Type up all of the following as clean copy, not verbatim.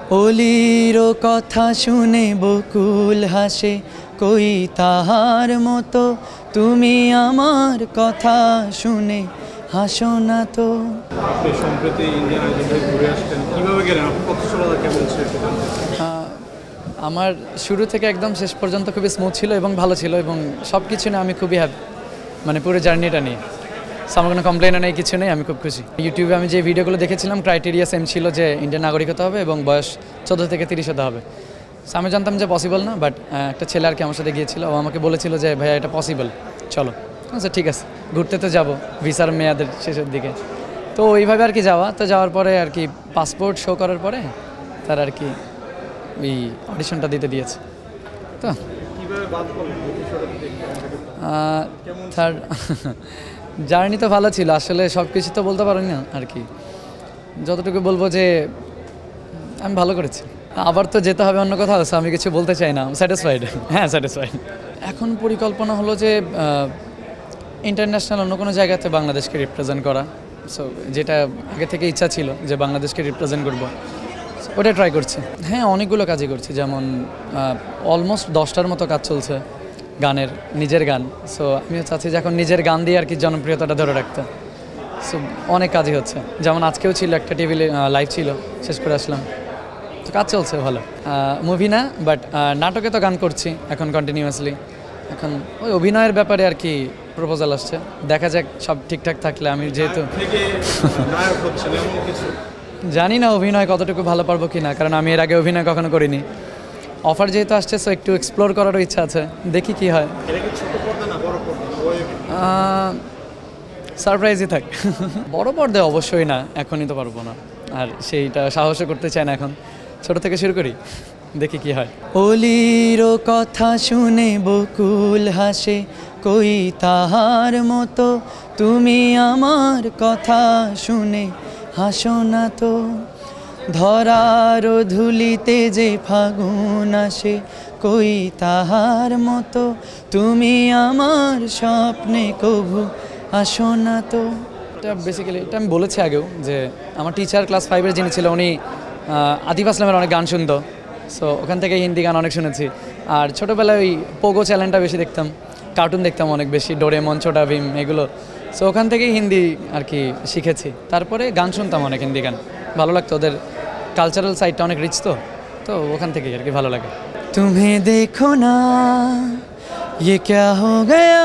অলির কথা শুনে বকুল হাসে, কই তাহার মতো তুমি আমার কথা শুনে হাসো না তো। আপনি সম্প্রতি ইন্ডিয়ান আইডল থেকে ঘুরে আসছেন, কিভাবে গেলেন? আপনার প্রতিষ্ঠানটা কেমন ছিল? আমার শুরু থেকে একদম শেষ পর্যন্ত খুবই স্মুথ ছিল এবং ভালো ছিল, এবং সব কিছু নিয়ে আমি খুবই হ্যাপি, মানে পুরো জার্নিটা নিয়ে। সো আমার কোনো কমপ্লেনও নেই, কিছু নেই, আমি খুব খুশি। ইউটিউবে আমি যে ভিডিওগুলো দেখেছিলাম ক্রাইটেরিয়া সেম ছিল, যে ইন্ডিয়ান নাগরিক হতে হবে এবং বয়স 14 থেকে 30 হতে হবে। সো আমি জানতাম যে পসিবল না, বাট একটা ছেলে আর কি আমার সাথে গিয়েছিল, ও আমাকে বলেছিল যে ভাইয়া এটা পসিবল, চলো। আচ্ছা ঠিক আছে, ঘুরতে তো যাবো, ভিসার মেয়াদের শেষের দিকে। তো ওইভাবে আর কি যাওয়া, তো যাওয়ার পরে আর কি পাসপোর্ট শো করার পরে তার আর কি এই অডিশনটা দিতে দিয়েছে। তো তার জার্নি তো ভালো ছিল, আসলে সব কিছু তো বলতে পারি না আর কি, যতটুকু বলবো যে আমি ভালো করেছি। আবার তো যেতে হবে অন্য কোথাও, আমি কিছু বলতে চাই না, স্যাটিসফাইড। হ্যাঁ স্যাটিসফাইড। এখন পরিকল্পনা হলো যে ইন্টারন্যাশনাল অন্য কোনো জায়গাতে বাংলাদেশকে রিপ্রেজেন্ট করা। সো যেটা আগে থেকে ইচ্ছা ছিল যে বাংলাদেশকে রিপ্রেজেন্ট করবো, ওটা ট্রাই করছি। হ্যাঁ অনেকগুলো কাজই করছি, যেমন অলমোস্ট 10টার মতো কাজ চলছে গানের, নিজের গান। সো আমিও চাচ্ছি যে এখন নিজের গান দিয়ে আর কি জনপ্রিয়তাটা ধরে রাখতে। সো অনেক কাজই হচ্ছে, যেমন আজকেও ছিল একটা টিভি লাইভ ছিল, শেষ করে আসলাম। তো কাজ চলছে ভালো। মুভি না, বাট নাটকে তো গান করছি এখন কন্টিনিউয়াসলি। এখন ওই অভিনয়ের ব্যাপারে আর কি প্রপোজাল আসছে, দেখা যাক সব ঠিকঠাক থাকলে। আমি যেহেতু জানি না অভিনয় কতটুকু ভালো পারবো কি না, কারণ আমি এর আগে অভিনয় কখনো করিনি। অফার যেহেতু আসছে, সো একটু এক্সপ্লোর করারও ইচ্ছা আছে, দেখি কি হয়। সারপ্রাইজই থাক। বড় পর্দায় অবশ্যই না, এখনই তো পারবো না, আর সেইটা সাহসও করতে চাই না এখন। ছোট থেকে শুরু করি, দেখি কি হয়। অলির কথা শুনে বকুল হাসে, কই তাহার মতো তুমি আমার কথা শুনে হাসো না তো। ধরার ধুলিতে যে ফাগুন আসে, কই তাহার মতো তুমি আমার স্বপ্নে কভু আসো না তো। এটা বেসিক্যালি এটা আমি বলেছি আগেও, যে আমার টিচার ক্লাস 5-এর যিনি ছিল, উনি আতিফ আসলামের অনেক গান শুনতো। সো ওখান থেকে হিন্দি গান অনেক শুনেছি। আর ছোটোবেলায় ওই পোগো চ্যানেলটা বেশি দেখতাম, কার্টুন দেখতাম অনেক বেশি, ডোরেমন, ছোটা ভীম, এগুলো। সো ওখান থেকেই হিন্দি আর কি শিখেছি। তারপরে গান শুনতাম অনেক, হিন্দি গান ভালো লাগতো, ওদের কালচারাল সাইডটা অনেক রিচ, তো ওখান থেকেই আর কি ভালো লাগে। তুমি দেখো না ये क्या हो गया,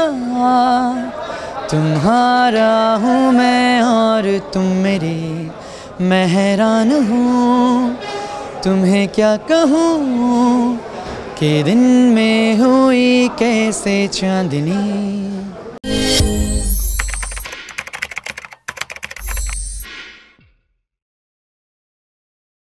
तुम्हारा हूँ मैं और तुम मेरी, मैं हैरान हूँ तुम्हें क्या कहूँ कि दिन में हुई कैसे चांदनी।